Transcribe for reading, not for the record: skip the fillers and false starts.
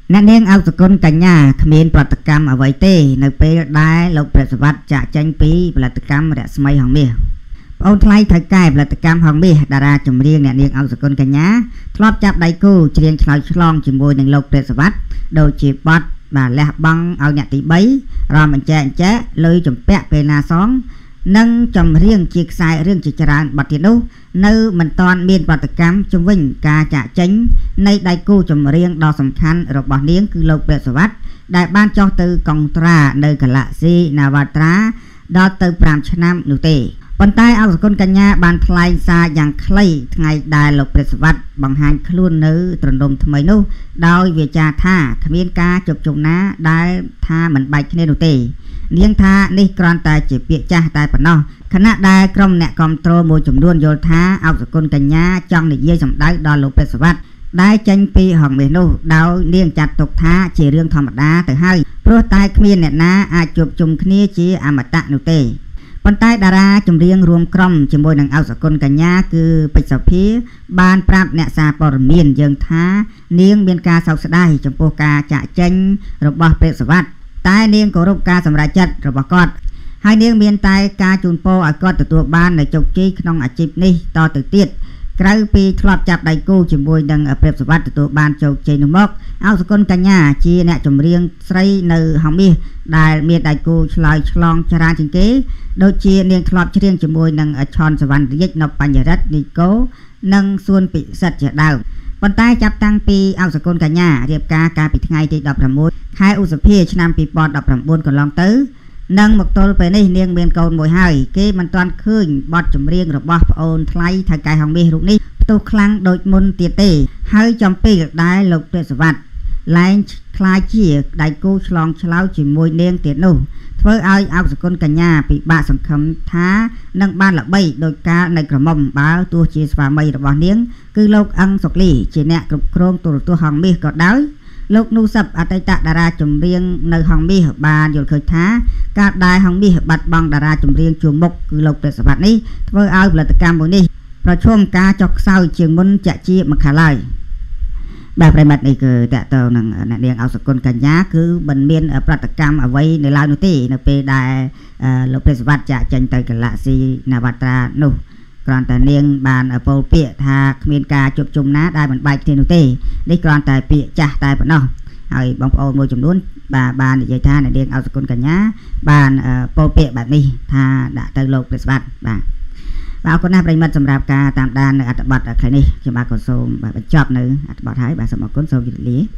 អ្នកនាងអោសកុនកញ្ញាគ្មានប្រតិកម្មអ្វីទេនៅពេលដែលលោកព្រះសវត្តចាក់ចេញពីផលិតកម្មរស្មីហងមាសបងអូនថ្លៃថៅកែផលិតកម្មហងមាសតារាចម្រៀងអ្នកនាងអោសកុនកញ្ញាធ្លាប់ចាប់ដៃគូច្រៀងឆ្លើយឆ្លងជាមួយនឹងលោកព្រះសវត្តដូចជាបទបាទលះបង់ឲ្យអ្នកទី3រំអញ្ចែលុយចម្ពាក់ពេលណាសងនិងចម្រៀងជាខ្សែរឿងជាច្រើនបទទៀតនោះនៅមិនទាន់មានប្រតិកម្មជំវិញការចាក់ចេញនៃដៃគូចម្រៀងដ៏សំខាន់របស់នាងគឺលោកព្រះសវត្តដែលបានចុះទៅកុងត្រានៅ Galaxy Navatra ដល់ទៅ5ឆ្នាំនោះទេប៉ុន្តែអោសកុនកញ្ញាបានថ្លែងសារយ៉ាងខ្លីថ្ងៃដែលលោកព្រះសវត្តបង្ហាញខ្លួននៅត្រនំថ្មីនោះដោយវាចាថាគ្មានការជប់ជុំណាដែលថាមិនបែកគ្នានោះទេនាងថានេះគ្រាន់តែជាពាក្យចាស់តែប៉ុណ្ណោះខណៈដែលក្រុមអ្នកគាំទ្រមួយចំនួនយល់ថាអោសកុនកញ្ញាចង់និយាយសម្ដៅដល់លោកព្រះសវត្តដែលចេញពីហងមាសនោះដោយនាងចាត់ទុកថាជារឿងធម្មតាទៅហើយព្រោះតែគ្មានអ្នកណាអាចជួបជុំគ្នាជាអមតៈនោះទេប៉ុន្តែតារាចម្រៀងរួមក្រុមជាមួយនឹងអោសកុនកញ្ញាគឺពេជ្រសុភាបានប្រាប់អ្នកសារព័ត៌មានយើងថានាងមានការសោកស្ដាយចំពោះការចាក់ចេញរបស់ព្រះសវត្តតែនាងគោរពការសម្រេចចិត្តរបស់គាត់ហើយនាងមានតែការជូនពរឲ្យគាត់ទទួលបាននូវជោគជ័យក្នុងអាជីពនេះតទៅទៀតក្រៅពីធ្លាប់ចាប់ដៃគូជាមួយនឹងព្រះសវត្តទទួលបានជោគជ័យនោះមកអោសកុនកញ្ញាជាអ្នកចម្រៀងស្រីនៅហងមាសដែលមានដៃគូឆ្លើយឆ្លងច្រើនជាងគេដូចជានាងធ្លាប់ច្រៀងជាមួយនឹងឆនសវណ្ណរាជនៅបញ្ញរិទ្ធនីកូនិងសួនពិសិដ្ឋជាដើមប៉ុន្តែចាប់តាំងពីអោសកុនកញ្ញារៀបការកាលពីថ្ងៃទី16ខែឧសភាឆ្នាំ2019កន្លងទៅនិងមកទល់ពេលនេះនាងមានកូនមួយហើយគេមិនទាន់ឃើញបទចម្រៀងរបស់ប្អូនថ្លៃថៅកែហងមាសរូបនេះផ្ទុះខ្លាំងដូចមុនទៀតទេហើយចំពេលដែលលោកព្រះសវត្តឡើងខ្លាចជាដៃគូឆ្លងឆ្លោយជាមួយនាងទៀតនោះធ្វើឲ្យអោសកុនកញ្ញាពិបាកសង្ឃឹមថានឹងបានល្បីដោយការនៅក្រមុំបើទោះជាស្វាមីរបស់នាងគឺលោកអឹងសុកលីជាអ្នកគ្រប់គ្រងទូរទស្សន៍ហងមាសក៏ដោយលោកនូសិបអតីតតារាចម្រៀងនៅហងមាសបានយល់ឃើញថាការដែលហងមាសបាត់បង់តារាចម្រៀងជួរមុខគឺលោកព្រះសវត្តនេះធ្វើឲ្យផលិតកម្មមួយនេះប្រឈមការចុះខ្សោយជាងមុនចាក់ជាមកខាឡើយបាទប្រិមត្តនេះគឺតើតើនឹងអ្នកនាងអោសកុនកញ្ញាគឺមិនមានប្រតិកម្មអ្វីនៅឡើយនោះទេនៅពេលដែលលោកព្រះសវត្តចាក់ចេញទៅ Galaxy Navatra នោះគ្រាន់តែនាងបានពោលពាក្យថាគ្មានការជួបជុំណាដែលមិនបែកគ្នានោះទេនេះគ្រាន់តែពាក្យចាស់តែប៉ុណ្ណោះហើយបងប្អូនមួយចំនួនបាននិយាយថាអ្នកនាងអោសកុនកញ្ញាបានពោលពាក្យបែបនេះថាដាក់ទៅលោកព្រះសវត្តបាទអរគុណណាស់ប្រិមិត្តសម្រាប់ការតាមដាននៅអត្ថបទខ្លីនេះខ្ញុំបាទក៏សូមបញ្ចប់នៅអត្ថបទហើយបាទសូមអរគុណសូមជម្រាបលា